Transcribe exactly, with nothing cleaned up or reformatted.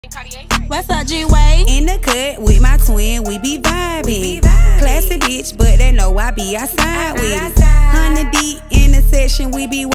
What's up, G-Way? In the cut with my twin, we be vibing. Classy bitch, but they know I be outside with it. Hundred deep in the section, we be